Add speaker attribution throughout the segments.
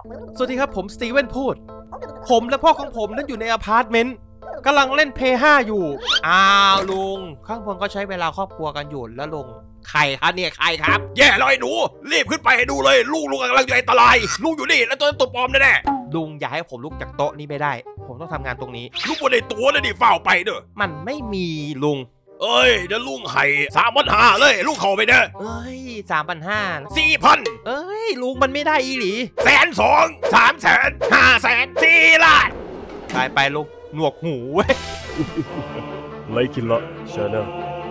Speaker 1: สวัสดีครับผมสตีเวนพูดผมและพ่อของผมนั้นอยู่ในอพาร์ตเมนต์กำลังเล่นเพย์5อยู่อ้าวลุงข้างบนก็ใช้เวลาครอบครัวกันอยู่แล้วลุงใครครับเนี่ยใครครับ
Speaker 2: แย่เลยหนูรีบขึ้นไปให้ดูเลยลุงกำลังอยู่ในอันตรายลุงอยู่นี่แล้วตัวปลอมแน่
Speaker 1: ลุงอย่าให้ผมลุกจากโต๊ะนี้ไม่ได้ผมต้องทำงานตรงนี้
Speaker 2: ลุงบนในตัวนะดิเฝ้าไปเด้อ
Speaker 1: มันไม่มีลุง
Speaker 2: เอ้ยเดี๋ยวลุงไข่3,500เลยลุงเข้าไปเด้อ
Speaker 1: เอ้ย3,500
Speaker 2: 4,000
Speaker 1: เอ้ยลุงมันไม่ได้อีหลี
Speaker 2: 120,000 300,000 500,000 4 ล้าน
Speaker 1: ไปลุงหนวกหูเว้ย
Speaker 3: ไลคินละเชน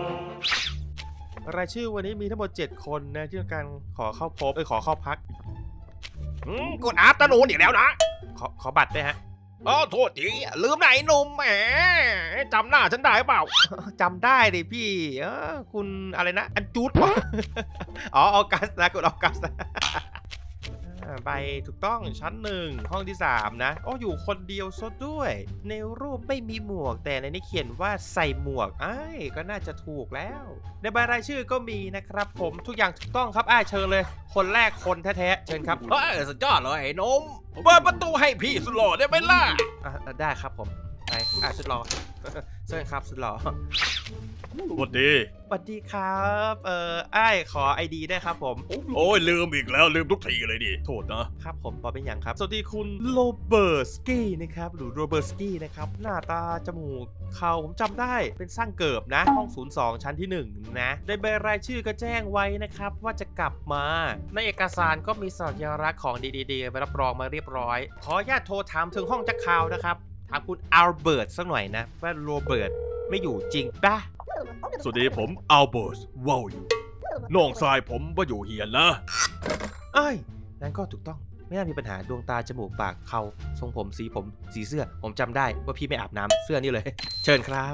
Speaker 1: รายชื่อวันนี้มีทั้งหมด7คนนะที่ต้องการขอเข้าพบขอเข้าพัก
Speaker 2: กดอัพตะนูนอีกแล้วนะ
Speaker 1: ขอบัตรด้วยฮะ
Speaker 2: โทษทีลืมไหนหนุ่มแหมจำหน้าฉันได้เปล่า
Speaker 1: จำได้ดิพี่คุณอะไรนะอันจูดวะออกัสนะคุณออกัสใบถูกต้องชั้น1ห้องที่3นะอยู่คนเดียวซะด้วยในรูปไม่มีหมวกแต่ในนี้เขียนว่าใส่หมวกก็น่าจะถูกแล้วในใบรายชื่อก็มีนะครับผมทุกอย่างถูกต้องครับเชิญเลยคนแรกคนแท้ๆเชิญครับ
Speaker 2: สุดยอดเลยไอ้นมเปิดประตูให้พี่สุดหล่อได้ไหมล่ะ
Speaker 1: ได้ครับผมไปสุดหล่อเชิญครับสุดหล่อ
Speaker 3: สวัส
Speaker 1: ดีครับขอ ID ได้ครับผม
Speaker 2: โอ้ยลืมอีกแล้วลืมทุกทีเลยดิโทษ
Speaker 1: นะครับผมปอเป็นอย่างครับสวัสดีคุณโรเบิร์ตสกี้นะครับหรือโรเบิร์ตสกี้นะครับหน้าตาจมูกเขาผมจำได้เป็นสร้างเกิบนะห้อง02ชั้นที่1นะในใบรายชื่อก็แจ้งไว้นะครับว่าจะกลับมาในเอกสารก็มีสัญลักษณ์ของดีๆไปรับรองมาเรียบร้อยขออนุญาตโทรถามถึงห้องจักข่าวนะครับถามคุณอัลเบิร์ตสักหน่อยนะว่าโรเบิร์ตไม่อยู่จริงปะ
Speaker 2: สวัสดีผมอัลเบิร์ตว้าวอยู่น้องชายผมว่าอยู่เฮียนนะ
Speaker 1: นั่นก็ถูกต้องไม่น่ามีปัญหาดวงตาจมูกปากเขาทรงผมสีเสื้อผมจำได้ว่าพี่ไม่อาบน้ำเสื้อนี่เลยเชิญครับ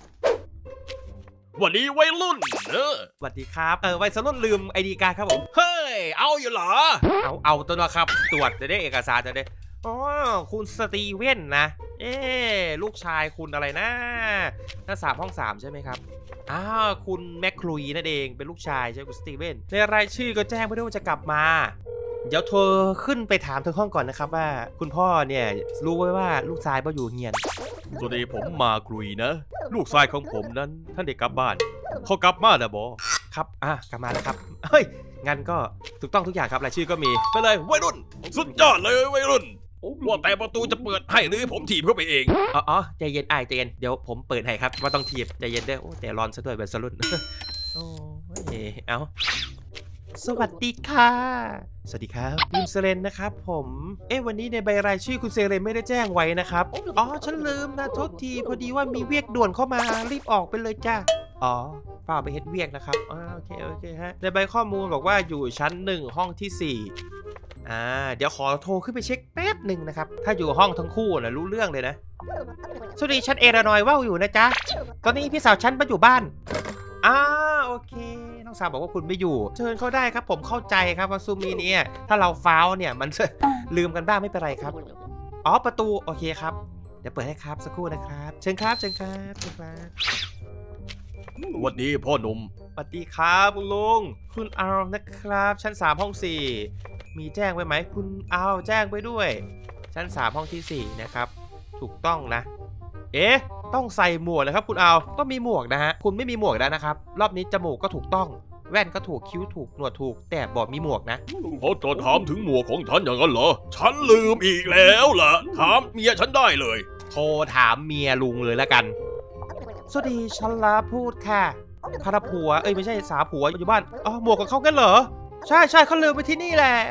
Speaker 2: วันนี้วัยรุ่น
Speaker 1: สวัสดีครับวัยรุ่นลืม ID การ์ดครับผม
Speaker 2: เฮ้ยเอาอยู่เหรอ
Speaker 1: เอาตัวนะครับตรวจจะได้เอกสารจะได้คุณสตีเว่นนะลูกชายคุณอะไรนะนักศึกษาห้อง3ใช่ไหมครับคุณแมคคลุยนั่นเองเป็นลูกชายใช่คุณสตีเว่นในรายชื่อก็แจ้งไปด้วยว่าจะกลับมาเดี๋ยวโทรขึ้นไปถามถึงห้องก่อนนะครับว่าคุณพ่อเนี่ยรู้ไว้ว่าลูกชายบ่อยู่เงียน
Speaker 2: สวัสดีผมมาคลุยนะลูกชายของผมนั้นท่านเด็กกลับบ้านเขากลับมาแล้วบอ
Speaker 1: ครับกลับมาแล้วครับเฮ้ยงั้นก็ถูกต้องทุกอย่างครับรายชื่อก็มี
Speaker 2: ไปเลยวัยรุ่นสุดยอดเลยวัยรุ่นว่าแต่ประตูจะเปิดให้หรือผมถีบเข้าไปเอง
Speaker 1: ใจเย็นใจเย็นเดี๋ยวผมเปิดให้ครับว่าต้องถีบใจเย็นด้วยแต่ร้อนซะด้วยแบบสรุ่นสวัสดีค่ะสวัสดีครับคุณเซเลนนะครับผมวันนี้ในใบรายชื่อคุณเซเลนไม่ได้แจ้งไว้นะครับฉันลืมนะโทษทีพอดีว่ามีเวียกด่วนเข้ามารีบออกไปเลยจ้าเปล่าไปเฮ็ดเวียกนะครับโอเคฮะในใบข้อมูลบอกว่าอยู่ชั้น1ห้องที่4เดี๋ยวขอโทรขึ้นไปเช็คแป๊บหนึ่งนะครับถ้าอยู่ห้องทั้งคู่นะรู้เรื่องเลยนะสวัสดีฉันเอรานอยว่าวอยู่นะจ๊ะตอนนี้พี่สาวฉันมาอยู่บ้านโอเคน้องสาวบอกว่าคุณไม่อยู่เชิญเข้าได้ครับผมเข้าใจครับว่าซูมีเนี่ยถ้าเราฟ้าวเนี่ยมันลืมกันบ้างไม่เป็นไรครับประตูโอเคครับเดี๋ยวเปิดให้ครับสักครู่นะครับเชิญครับส
Speaker 2: วัสดีพ่อหนุ่ม
Speaker 1: สวัสดีครับคุณลุงคุณอาร์นะครับชั้น3ห้อง4มีแจ้งไว้ไหมคุณอาร์แจ้งไว้ด้วยชั้น3ห้องที่4นะครับถูกต้องนะต้องใส่หมวกนะครับคุณอาร์ต้องมีหมวกนะฮะคุณไม่มีหมวกแล้วนะครับรอบนี้จมูกก็ถูกต้องแว่นก็ถูกคิ้วถูกหนวดถูกแต่บอกมีหมวกนะ
Speaker 2: เขาจะถามถึงหมวกของฉันอย่างนั้นเหรอฉันลืมอีกแล้วล่ะถามเมียฉันได้เลย
Speaker 1: โทรถามเมียลุงเลยแล้วกันสวัสดีชันลาพูดค่ะภรรผัวไม่ใช่สาผัวอยู่บ้านหมวกของเขากันเหรอใช่เขาลืมไปที่นี่แหละ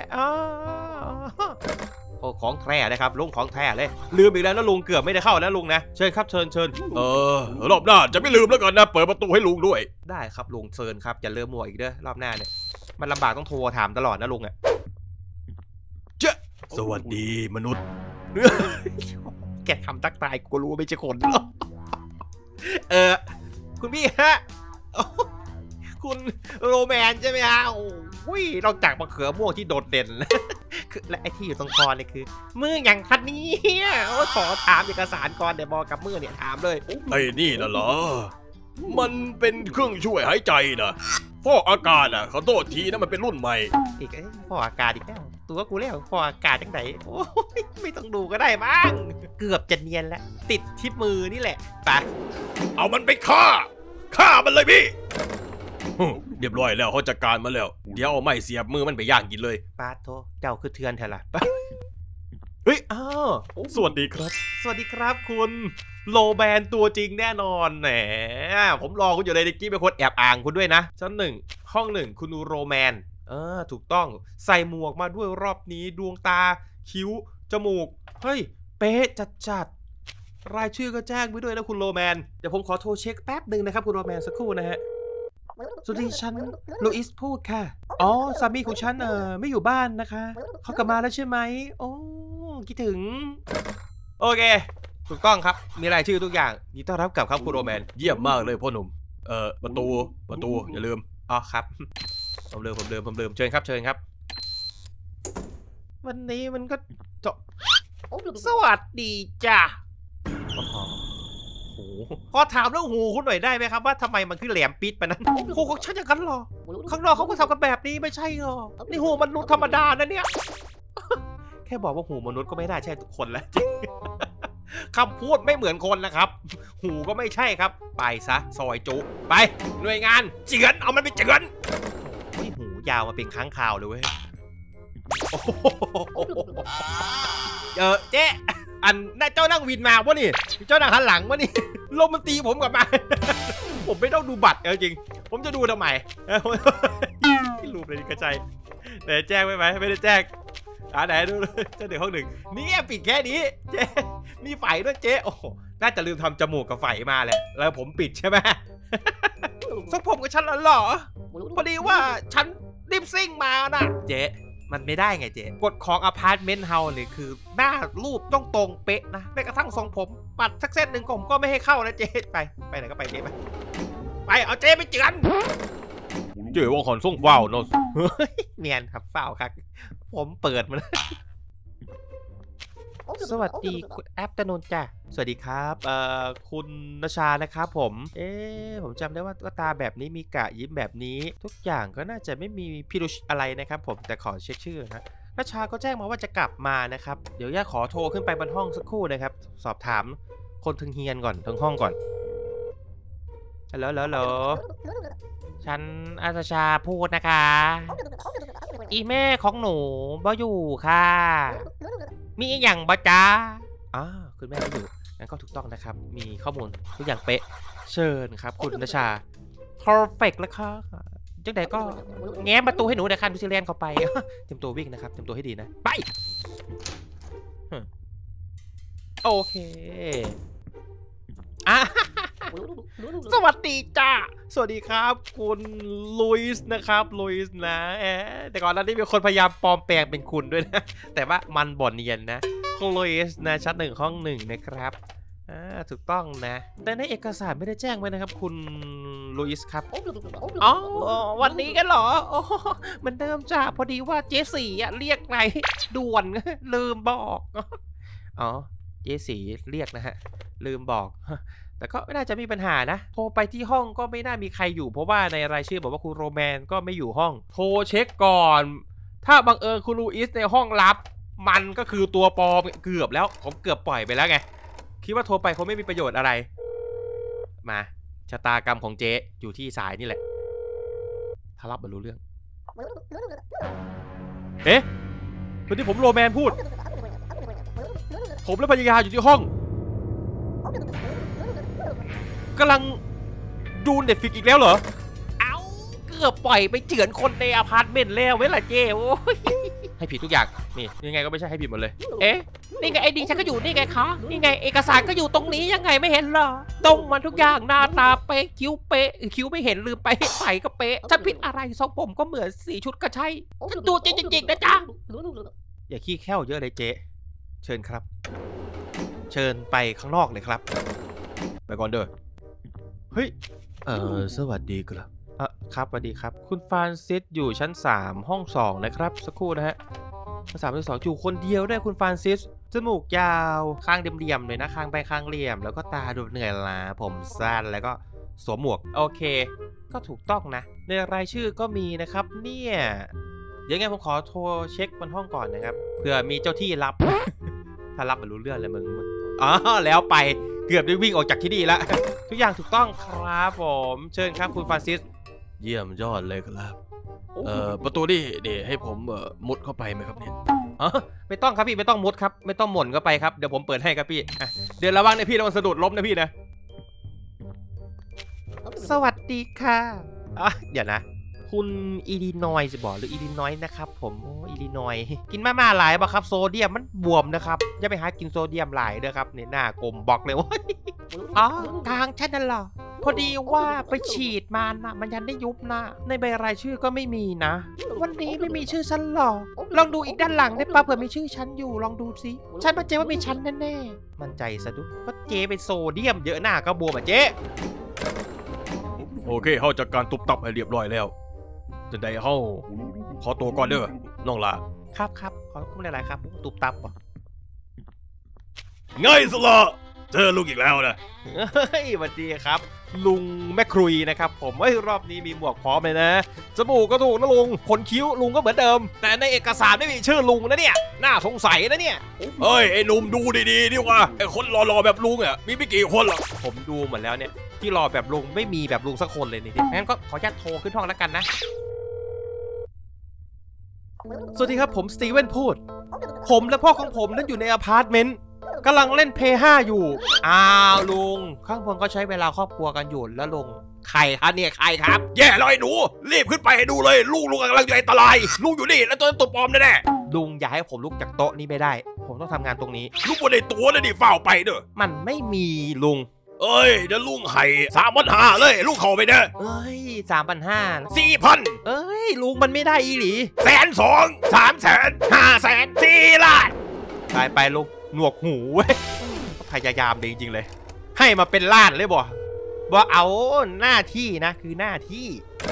Speaker 1: ของแท้นะครับลุงของแท้เลยลืมอีกแล้วนะลุงเกือบไม่ได้เข้านะลุงนะเชิญครับเชิญ
Speaker 2: รอบหน้าจะไม่ลืมแล้วกันนะเปิดประตูให้ลุงด้วย
Speaker 1: ได้ครับลุงเชิญครับอย่าลืมหมวกอีกเด้อรอบหน้าเนี่ยมันลำบากต้องโทรถามตลอดนะลุง
Speaker 2: สวัสดีมนุษย์
Speaker 1: แกทำตักตายกูรู้ไม่ใช่คนคุณพี่ฮะคุณโรแมนใช่ไหมฮะนอกจากมะเขือม่วงที่โดดเด่นและไอ้ที่อยู่ตรงคอเนี่ยคือมืออย่างคันนี้ขอถามเอกสารก่อนเดี๋ยวบอกกับมือเนี่ยถามเลย
Speaker 2: นี่นะเหรอมันเป็นเครื่องช่วยหายใจนะฟอกอากาศขอโทษทีนะมันเป็นรุ่นใหม่
Speaker 1: อีกฟอกอากาศอีกแล้วตัวกูแล้วพออากาศจังไหนโอ้ยไม่ต้องดูก็ได้มั้งเกือบจะเนียนแล้วติดที่มือนี่แหละไป
Speaker 2: เอามันไปฆ่ามันเลยพี่เรียบร้อยแล้วเขาจัดการมาแล้วเดี๋ยวเอาไม้เสียบมือมันไปย่างกินเลย
Speaker 1: ปาโทเจ้าคือเทือนแท้ละเฮ้ยอ้าวสวัสดีครับ สวัสดีครับคุณโลแบนตัวจริงแน่นอนแหมผมรอคุณอยู่เลยดิกี้เป็นคนแอบอ่างคุณด้วยนะชั้นหนึ่งห้องหนึ่งคุณโรแมนถูกต้องใส่หมวกมาด้วยรอบนี้ดวงตาคิ้วจมูกเฮ้ยเป๊ะจัดรายชื่อก็แจ้งไว้ด้วยนะคุณโรแมนเดี๋ยวผมขอโทรเช็คแป๊บหนึ่งนะครับคุณโรแมนสักครู่นะฮะสวัสดีฉันลูอิสพูดค่ะอ๋อสามีของฉันไม่อยู่บ้านนะคะเขากลับมาแล้วใช่ไหมโอ้คิดถึงโอเคถูกต้องครับมีรายชื่อทุกอย่างยินดีต้อนรับกลับครับคุณโรแมน
Speaker 2: เยี่ยมมากเลยพ่อหนุ่มประตูอย่าลืม
Speaker 1: อ๋อครับผมลืมเชิญครับวันนี้มันก็จบสวัสดีจ้ะขอถามเรื่องหูคุณหน่อยได้ไหมครับว่าทำไมมันขึ้นแหลมปิดไปนั้นหูของฉันอย่างนั้นหรอข้างนอกเขาก็ทำกันแบบนี้ไม่ใช่หรอนี่หูมนุษย์ธรรมดานะเนี่ยแค่บอกว่าหูมนุษย์ก็ไม่ได้ใช่ทุกคนแล้วจริงคำพูดไม่เหมือนคนนะครับ หูก็ไม่ใช่ครับไปซะซอยจุไปหน่วยงานเจือนเอามันไปเจือนหูยาวมาเป็นค้างคาวเลยเว้ยเจ๊อันน่าเจ้านั่งวินมาวะนี่เจ้านั่งหันหลังวะนี่ลมมันตีผมกลับมาผมไม่ต้องดูบัตรจริงผมจะดูทำไมที่รูปเลยกระจายแต่แจ้งไหมไม่ได้แจ้งไหนดูเจ้าเด็กห้องหนึ่งนี่ปิดแค่นี้เจ๊มีไฟด้วยเจ๊โอ้น่าจะลืมทำจมูกกับไฟมาแหละแล้วผมปิดใช่ไหมทรงผมกับฉันเหรอพอดีว่าฉันรีบซิ่งมานะเจ๊มันไม่ได้ไงเจ๊กฎของอพาร์ตเมนต์เฮาส์เนี่ยคือหน้ารูปต้องตรงเป๊ะนะแม้กระทั่งทรงผมปัดสักเส้นหนึ่งผมก็ไม่ให้เข้านะเจ๊ไปไหนก็ไปเจ๊ไปเอาเจ๊ไปเจือน
Speaker 2: เจ๋ว่าขอนส่งเฝ้าเนาะ
Speaker 1: เนียนครับเฝ้าครับผมเปิดมันสวัสดีคุณแอปตนนจ้ะสวัสดีครับคุณนชานะครับผมผมจำได้ว่าตาแบบนี้มีกะยิ้มแบบนี้ทุกอย่างก็น่าจะไม่มีพิรุธอะไรนะครับผมแต่ขอเช็คชื่อนะนชาก็แจ้งมาว่าจะกลับมานะครับเดี๋ยวย่าขอโทรขึ้นไปบนห้องสักครู่นะครับสอบถามคนทึงเฮียนก่อนทึงห้องก่อนฮัลโหลฉันอาชาพูดนะคะอีแม่ของหนูบ่อยู่ค่ะมีอย่างบ่จ้าคุณแม่ไม่อยู่งั้นก็ถูกต้องนะครับมีข้อมูลทุกอย่างเป๊ะเชิญครับคุณนชา perfect แล้วค่ะจังใดก็แง้มประตูให้หนูเดี๋ยวคันพิเศษเข้าไปเตรียมตัววิ่งนะครับเตรียมตัวให้ดีนะไปโอเคสวัสดีจ้าสวัสดีครับคุณลุยส์นะครับลุยส์นะแต่ก่อนหน้านี้มีคนพยายามปลอมแปลงเป็นคุณด้วยนะแต่ว่ามันบ่อนเนียนนะคุณลุยส์นะชั้น1ห้อง1นะครับถูกต้องนะแต่ในเอกสารไม่ได้แจ้งไว้นะครับคุณลุยส์ครับอ๋อวันนี้กันเหรอมันเดิมจ้าพอดีว่าเจสี่เรียกไงด่วนลืมบอกอ๋อเจสี่เรียกนะฮะลืมบอกแต่ก็ไม่น่าจะมีปัญหานะโทรไปที่ห้องก็ไม่น่ามีใครอยู่เพราะว่าในรายชื่อบอกว่าคุณโรแมนก็ไม่อยู่ห้องโทรเช็คก่อนถ้าบังเอิญคุณลูอิสในห้องลับมันก็คือตัวปลอมเกือบแล้วผมเกือบปล่อยไปแล้วไงคิดว่าโทรไปคงไม่มีประโยชน์อะไรมาชะตากรรมของเจ๊อยู่ที่สายนี่แหละถ้ารับบรรลุเรื่องวันที่ผมโรแมนพูดผมและภรรยาอยู่ที่ห้องกำลังดูเน็ตฟิกอีกแล้วเหรอเอาเกือบปล่อยไปเฉือนคนในอพาร์ตเมนต์แล้วเว้ยล่ะเจ้โอ้ยให้ผิดทุกอย่างนี่ยังไงก็ไม่ใช่ให้ผิดหมดเลยนี่ไงไอดีฉันก็อยู่นี่ไงคะนี่ไงเอกสารก็อยู่ตรงนี้ยังไงไม่เห็นเหรอตรงมันทุกอย่างหน้าตาเป๊ะคิ้วเป๊ะคิ้วไม่เห็นลืมไปใส่ก็เป๊ะฉันผิดอะไรทรงผมก็เหมือนสีชุดก็ใช่ฉันตัวจริงๆนะจ๊ะอย่าขี้แค่วเยอะเลยเจ๊เชิญครับเชิญไปข้างนอกเลยครับไปก่อนเด้อเฮ้ยสวัสดีครับครับสวัสดีครับคุณฟรานซิสอยู่ชั้น3ห้อง2นะครับสักครู่นะฮะชั้น3ชั้น2อยู่คนเดียวด้วยคุณฟรานซิสจมูกยาวข้างเหลี่ยมๆเลยนะข้างไปข้างเหลี่ยมแล้วก็ตาดูเหนื่อยล้าผมสั้นแล้วก็สวมหมวกโอเคก็ถูกต้องนะในรายชื่อก็มีนะครับเนี่ยเดี๋ยวไงผมขอโทรเช็คบนห้องก่อนนะครับเผื่อมีเจ้าที่รับ ถ้ารับมันรู้เรื่องเลยมึงอ๋อแล้วไปเกือบได้วิ่งออกจากที่นี่แล้ว ทุกอย่างถูกต้องครับผมเชิญครับคุณฟรานซิส
Speaker 2: เยี่ยมยอดเลยครับประตูนี่เดี๋ยวให้ผมมุดเข้าไปไหมครับเนี่ย
Speaker 1: อ๋อไม่ต้องครับพี่ไม่ต้องมุดครับไม่ต้องหม่นก็ไปครับเดี๋ยวผมเปิดให้ครับพี่เดี๋ยวระวังนะพี่ระวังสะดุดล้มนะพี่นะสวัสดีค่ะเดี๋ยวนะคุณอิลลินอยส์บอกหรืออิลลินอยส์นะครับผมโอ้อิลลินอยส์กินมาหลายป่ะครับโซเดียมมันบวมนะครับอย่าไปหากินโซเดียมหลายเด้อครับเนี่ยหน้ากลมบอกเลยว่าอ๋อทางฉันนั่นเหรอพอดีว่าไปฉีดมานะมันยันได้ยุบนะในใบรายชื่อก็ไม่มีนะวันนี้ไม่มีชื่อฉันหรอลองดูอีกด้านหลังได้ปะเผื่อมีชื่อฉันอยู่ลองดูสิฉันมั่นใจว่ามีฉันแน่ๆมั่นใจซะดูก็เจเป็นโซเดียมเยอะหน้าก็บวมอ่ะเจ
Speaker 2: โอเคเขาจัดการตุบตับให้เรียบร้อยแล้วจะได้เขาขอตัวก่อนเด้อน้องละ
Speaker 1: ครับขอบคุณหลายๆครับตุบตับป่ะ
Speaker 2: ง่ายสุดละเจอลูกอีกแล้วนะ
Speaker 1: เฮ้ยสวัสดีครับ ลุงแม่ครุยนะครับผมรอบนี้มีหมวกพร้อมเลยนะจมูกก็ถูกนะลุงขนคิ้วลุงก็เหมือนเดิมแต่ในเอกสารไม่มีชื่อลุงนะเนี่ยน่าสงสัยนะเนี่ย
Speaker 2: เฮ้ยไอ้หนุ่มดูดีๆดิว่าไอ้คนหล่อๆแบบลุงอ่ะมีไม่กี่คนหรอก
Speaker 1: ผมดูหมดแล้วเนี่ยที่รอแบบลุงไม่มีแบบลุงสักคนเลยนี่งั้นก็ขออนุญาตโทรขึ้นห้องแล้วกันนะสวัสดีครับผมสตีเวนพูดผมและพ่อของผมนั้นอยู่ในอพาร์ตเมนต์กำลังเล่นเพย์5อยู่อ้าวลุงข้างบนก็ใช้เวลาครอบครัวกันอยู่แล้วลุงใครครับเนี่ยใครครับ
Speaker 2: แย่เลยหนูรีบขึ้นไปให้ดูเลยลุงกำลังอยู่ในอันตรายลุงอยู่นี่แล้วตัวปลอมแน่
Speaker 1: ลุงอย่าให้ผมลุกจากโต๊ะนี้ไม่ได้ผมต้องทำงานตรงนี้
Speaker 2: ๆลุงบนในตัวเลยดิเฝ้าไปเด้อ
Speaker 1: มันไม่มีลุง
Speaker 2: เอ้ยเดี๋ยวลุงไข่3,500เลยลุงเข้าไปเด้อ
Speaker 1: เอ้ย3,500
Speaker 2: 4,000
Speaker 1: เอ้ยลุงมันไม่ได้อีหลี
Speaker 2: 120,000 300,000 500,000 4 ล้าน
Speaker 1: ไปลุงหนวกหูเว้ยพยายามดีจริงๆเลยให้มาเป็นล้านเลยบ่เอาหน้าที่นะคือหน้าที่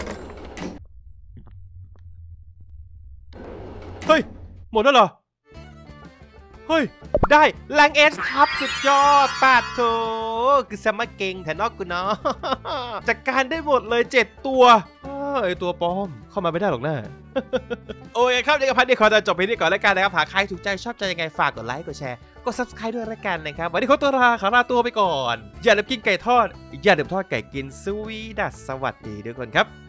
Speaker 1: เฮ้ยหมดแล้วเหรอเฮ้ยได้แรงเอสครับสุดยอดปาดโถคือสมาเก่งแถนอกกูเนาะจัดการได้หมดเลย7ตัวไอตัวปลอมเข้ามาไม่ได้หรอกนะ โอเคครับเดี๋ยวพันเดี๋ยวขอจบไปนี่ก่อนแล้วกันนะครับหากใครถูกใจชอบใจยังไงฝากกดไลค์กดแชร์กด subscribe ด้วยแล้วกันนะครับวันนี้ขอตัวลาตัวไปก่อนอย่าลืมกินไก่ทอดอย่าลืมทอดไก่กินสวีดัสสวัสดีทุกคนครับ